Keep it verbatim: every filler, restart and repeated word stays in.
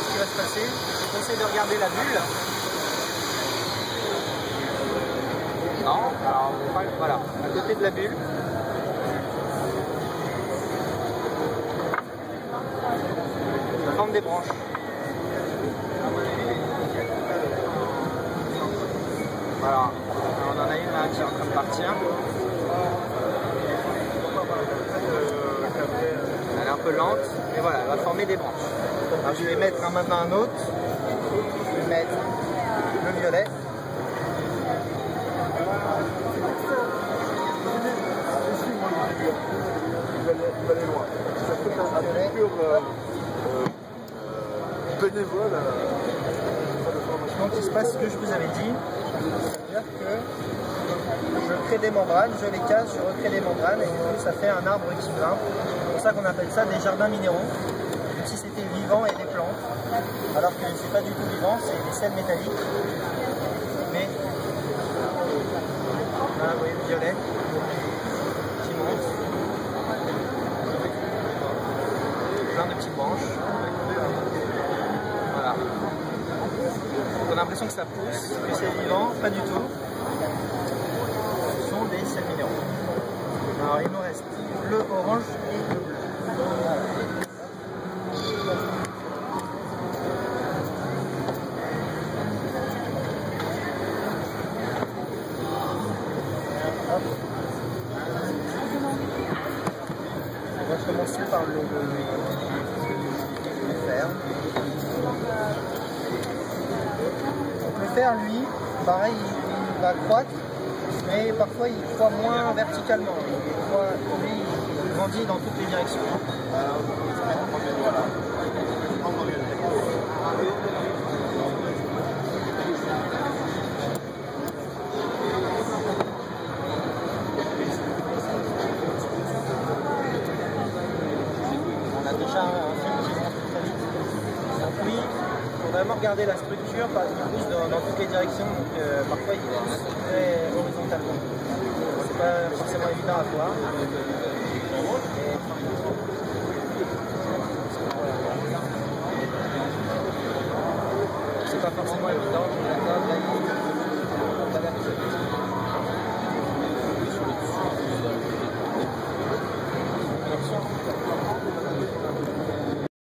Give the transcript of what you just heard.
qu'est-ce qui va se passer? Je vous conseille de regarder la bulle. Non, alors voilà, à côté de la bulle. Ça forme des branches. Voilà, on en a une là qui est en train de partir. Elle est un peu lente, mais voilà, elle va former des branches. Alors, je vais mettre un, maintenant un autre. Je vais mettre le violet. Bénévole. Donc il se passe ce que je vous avais dit, c'est-à-dire que je crée des membranes, je les casse, je recrée des membranes et du coup ça fait un arbre qui grimpe. C'est pour ça qu'on appelle ça des jardins minéraux, comme si c'était vivant et des plantes, alors que c'est pas du tout vivant, c'est des sels métalliques. Mais voilà, vous voyez le violet qui monte, plein de petites branches. Voilà. On a l'impression que ça pousse, que c'est vivant, pas du tout. Ce sont des sels minéraux. Alors il nous reste le orange et le bleu. Hop. On va commencer par le, le, le fer. Le fer, lui, pareil, il, il va croître, mais parfois il croît moins verticalement. Il croît, lui, il grandit dans toutes les directions. On a déjà un fil qui monte très vite. Donc lui, il faut vraiment regarder la structure parce qu'il pousse dans, dans toutes les directions, donc euh, parfois il pousse très horizontalement. C'est pas forcément évident à voir. C'est pas forcément évident.